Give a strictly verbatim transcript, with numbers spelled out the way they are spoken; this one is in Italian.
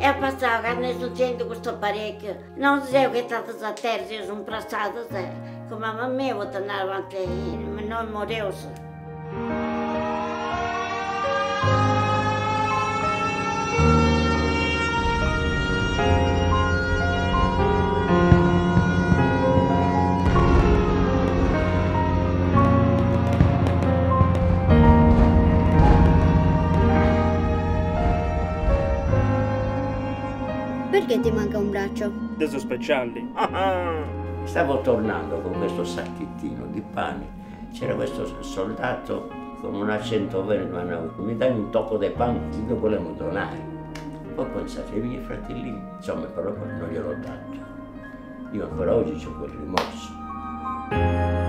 Eu passava nesse centro questo apparecchio, non so che è stato a terra, io sono pressata, come a me, vou tornare avanti, non morivo. Perché ti manca un braccio? Adesso speciali. Stavo tornando con questo sacchettino di pane. C'era questo soldato con un accento veneto, mi dai un tocco di pane, io volevo donare. Poi pensate, i miei fratellini, insomma, però non gliel'ho dato. Io ancora oggi ho quel rimorso.